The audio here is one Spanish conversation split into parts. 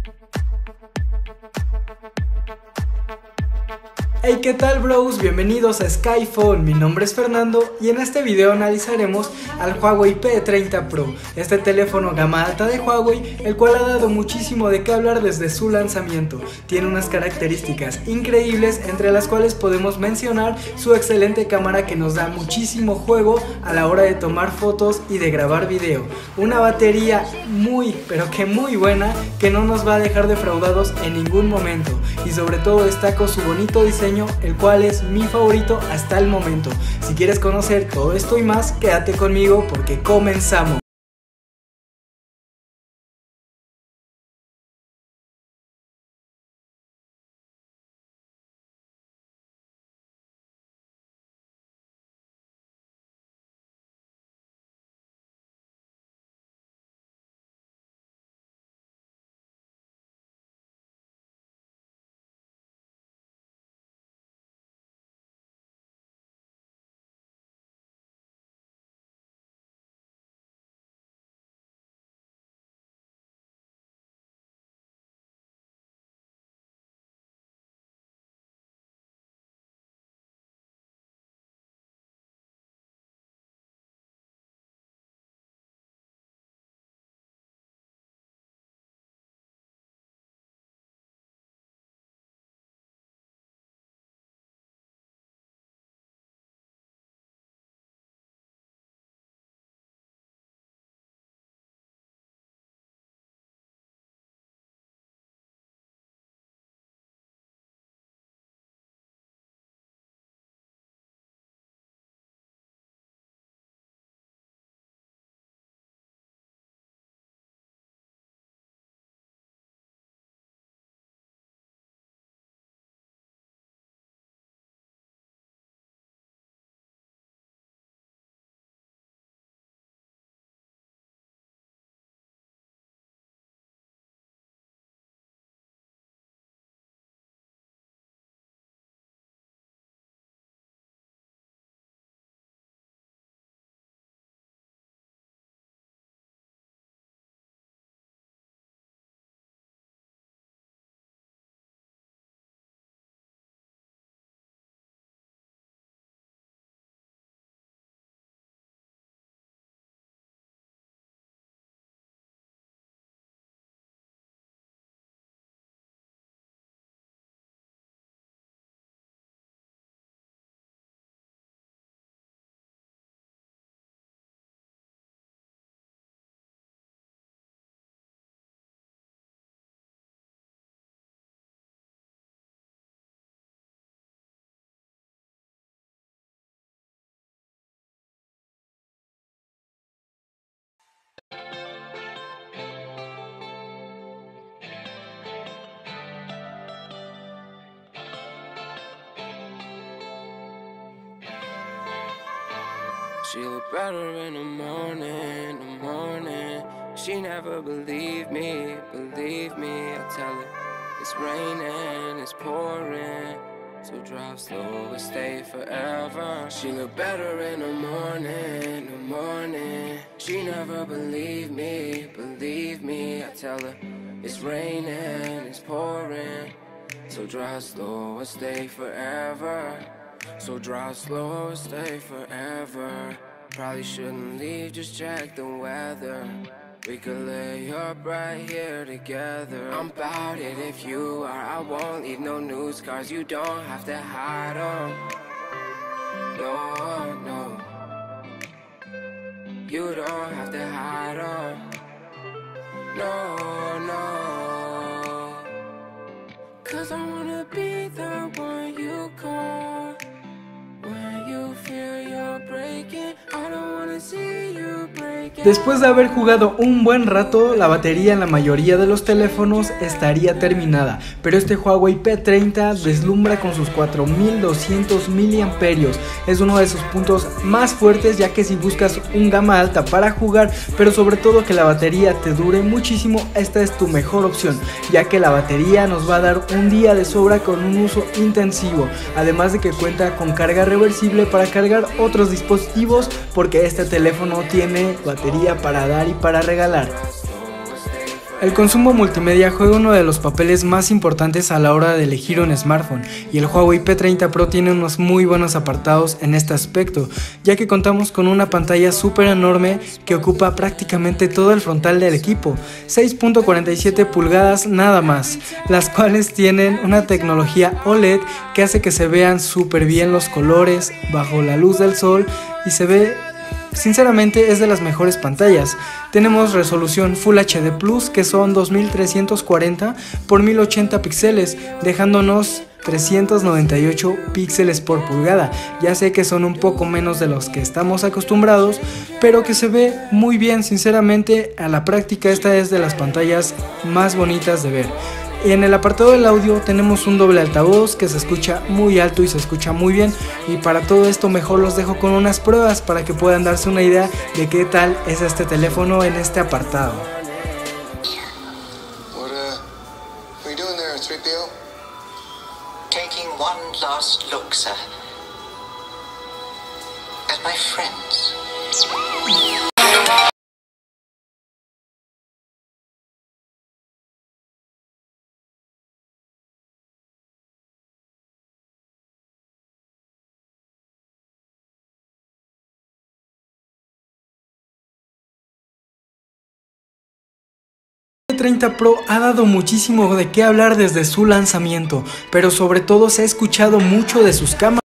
Hey, ¿qué tal, bros? Bienvenidos a Skyphone, mi nombre es Fernando y en este video analizaremos al Huawei P30 Pro, este teléfono gama alta de Huawei, el cual ha dado muchísimo de qué hablar desde su lanzamiento. Tiene unas características increíbles, entre las cuales podemos mencionar su excelente cámara que nos da muchísimo juego a la hora de tomar fotos y de grabar video, una batería muy buena que no nos va a dejar defraudados en ningún momento, y sobre todo destaco su bonito diseño, el cual es mi favorito hasta el momento. Si quieres conocer todo esto y más, quédate conmigo porque comenzamos. She look better in the morning. She never believed me, I tell her it's raining, it's pouring, so drive slow and stay forever. She look better in the morning. She never believed me, I tell her it's raining, it's pouring, so drive slow and stay forever. So drive slow and stay forever. Probably shouldn't leave, just check the weather. We could lay up right here together. I'm about it if you are. I won't leave no new scars. You don't have to hide them. No. You don't have to hide them. No. 'Cause I wanna be the one you call when you feel you're breaking. I don't wanna see you breaking. Después de haber jugado un buen rato, la batería en la mayoría de los teléfonos estaría terminada, pero este Huawei P30 deslumbra con sus 4200 miliamperios. Es uno de sus puntos más fuertes, ya que si buscas un gama alta para jugar, pero sobre todo que la batería te dure muchísimo, esta es tu mejor opción, ya que la batería nos va a dar un día de sobra con un uso intensivo, además de que cuenta con carga reversible para cargar otros dispositivos, porque este teléfono tiene batería para dar y para regalar. El consumo multimedia juega uno de los papeles más importantes a la hora de elegir un smartphone, y el Huawei P30 Pro tiene unos muy buenos apartados en este aspecto, ya que contamos con una pantalla súper enorme que ocupa prácticamente todo el frontal del equipo, 6.47 pulgadas nada más, las cuales tienen una tecnología OLED que hace que se vean súper bien los colores bajo la luz del sol y se ve... Sinceramente es de las mejores pantallas. Tenemos resolución Full HD Plus, que son 2340 por 1080 píxeles, dejándonos 398 píxeles por pulgada. Ya sé que son un poco menos de los que estamos acostumbrados, pero que se ve muy bien. Sinceramente, a la práctica esta es de las pantallas más bonitas de ver. En el apartado del audio tenemos un doble altavoz que se escucha muy alto y se escucha muy bien, y para todo esto mejor los dejo con unas pruebas para que puedan darse una idea de qué tal es este teléfono en este apartado. What are you doing there, 3PO? Taking one last look, sir, at my friends. El P30 Pro ha dado muchísimo de qué hablar desde su lanzamiento, pero sobre todo se ha escuchado mucho de sus cámaras.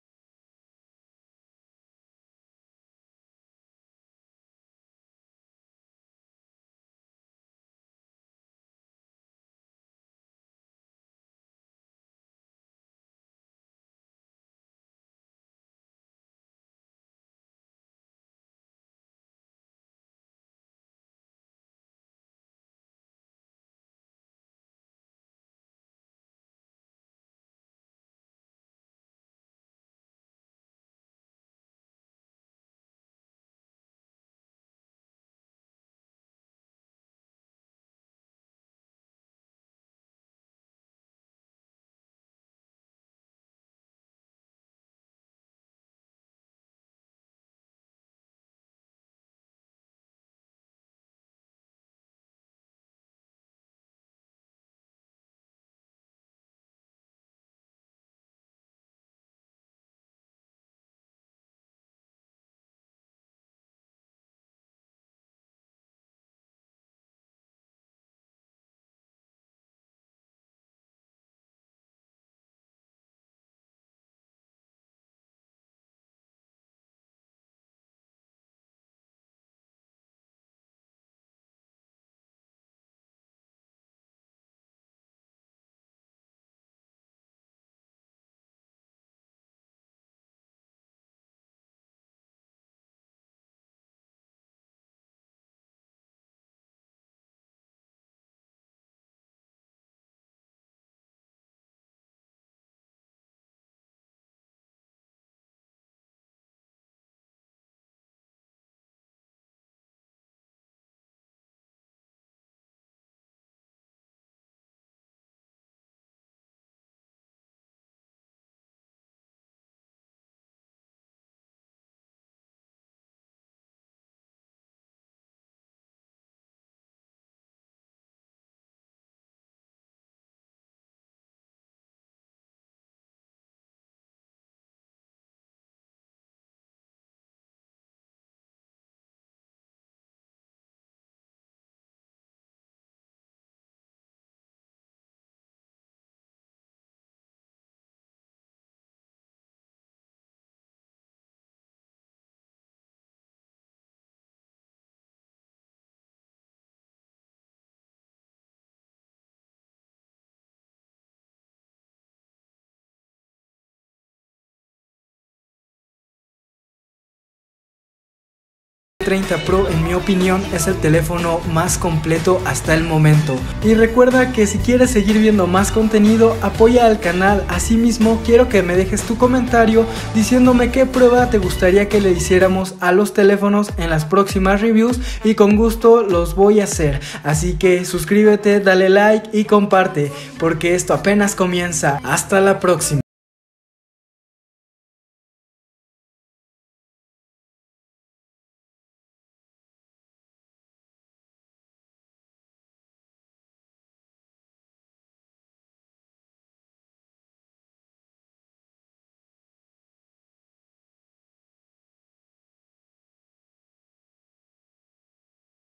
P30 Pro, en mi opinión, es el teléfono más completo hasta el momento. Y recuerda que si quieres seguir viendo más contenido, apoya al canal. Asimismo, quiero que me dejes tu comentario diciéndome qué prueba te gustaría que le hiciéramos a los teléfonos en las próximas reviews, y con gusto los voy a hacer. Así que suscríbete, dale like y comparte, porque esto apenas comienza. Hasta la próxima.